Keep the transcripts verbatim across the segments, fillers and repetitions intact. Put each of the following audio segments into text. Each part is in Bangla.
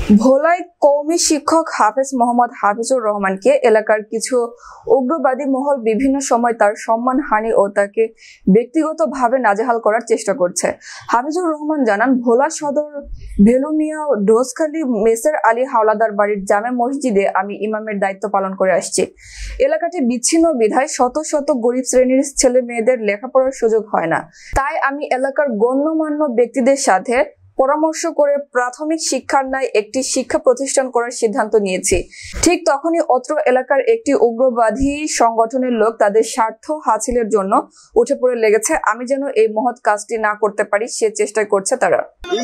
ভোলায় কওমি শিক্ষক হাফেজ মোহাম্মদ হাফিজুর রহমানকে এলাকার কিছু উগ্রবাদী মহল বিভিন্ন সময় তার সম্মানহানি ও তাকে ব্যক্তিগতভাবে নাজেহাল করার চেষ্টা করছে। হাফিজুর রহমান জানান, ভোলা সদর ভেলুমিয়া ডোজখালী মেসের আলী হাওলাদার বাড়ির জামে মসজিদে আমি ইমামের দায়িত্ব পালন করে আসছি। এলাকাটি বিচ্ছিন্ন বিধায় শত শত গরিব শ্রেণীর ছেলে মেয়েদের লেখাপড়ার সুযোগ হয় না। তাই আমি এলাকার গণ্যমান্য ব্যক্তিদের সাথে পরামর্শ করে প্রাথমিক শিক্ষার ন্যায় একটি শিক্ষা প্রতিষ্ঠান করার সিদ্ধান্ত নিয়েছি। ঠিক তখনই অত্র এলাকার একটি উগ্রবাদী সংগঠনের লোক তাদের স্বার্থ হাসিলের জন্য উঠে পড়ে লেগেছে। আমি যেন এই মহৎ কাজটি না করতে পারি সে চেষ্টা করছে তারা।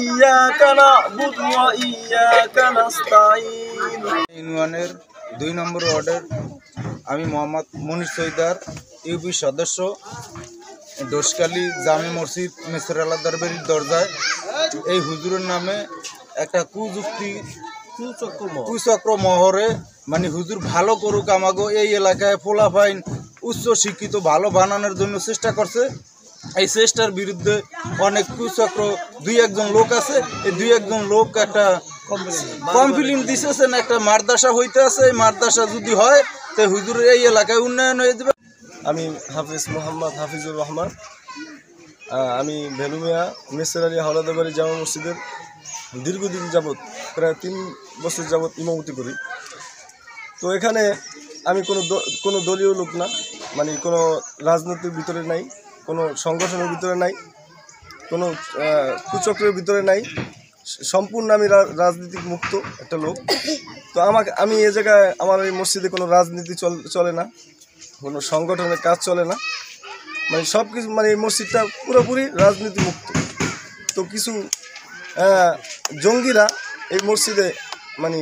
ইউনিয়নের দুই নম্বর ওয়ার্ডের আমি মোহাম্মদ মনির সৈদার ইউপি সদস্য। ডোসকালী জামে মসজিদ মেসর আলাদার বাড়ির দরজায় এই হুজুরের নামে একটা কুযুক্তি কুচক্র মহরে মানে হুজুর ভালো করুক আমাগো এই এলাকায় ফোলাফাইন উচ্চ শিক্ষিত ভালো বানানোর জন্য চেষ্টা করছে। এই চেষ্টার বিরুদ্ধে অনেক কুচক্র দুই একজন লোক আছে। এই দুই একজন লোক একটা কমপ্লেন দিতেছেন, একটা মাদ্রাসা হইতে আছে। এই মাদ্রাসা যদি হয় তো হুজুরের এই এলাকায় উন্নয়ন হয়ে যাবে। আমি হাফিজ মোহাম্মদ হাফিজুর রহমান। আমি ভেলুমিয়া মেসের আলী হাওলাদার বাড়ি জামা মসজিদের দীর্ঘদিন যাবৎ প্রায় তিন বছর যাবৎ ইমামতি করি। তো এখানে আমি কোনো কোনো দলীয় লোক না, মানে কোনো রাজনীতির ভিতরে নাই, কোনো সংগঠনের ভিতরে নাই, কোনো কুচক্রের ভিতরে নাই। সম্পূর্ণ আমি রাজনীতিক মুক্ত একটা লোক। তো আমাকে আমি এ জায়গায় আমার এই মসজিদে কোনো রাজনীতি চলে না, কোনো সংগঠনের কাজ চলে না, মানে সব কিছু মানে এই মসজিদটা পুরোপুরি রাজনীতি মুক্ত। তো কিছু জঙ্গিরা এই মসজিদে মানে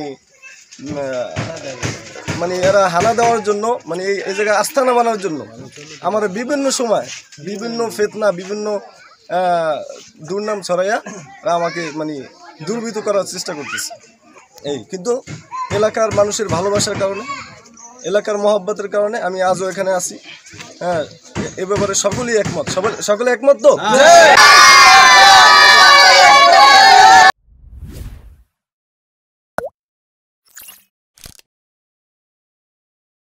মানে এরা হানা দেওয়ার জন্য, মানে এই এই জায়গায় আস্থানা বানানোর জন্য আমার বিভিন্ন সময় বিভিন্ন ফেতনা বিভিন্ন দুর্নাম ছড়াইয়া আমাকে মানে দুর্বৃত্ত করার চেষ্টা করতেছে। এই কিন্তু এলাকার মানুষের ভালোবাসার কারণে, এলাকার মহব্বতের কারণে আমি আজও এখানে আছি। হ্যাঁ, এ ব্যাপারে সকলেই একমত। সকলে একমত তো।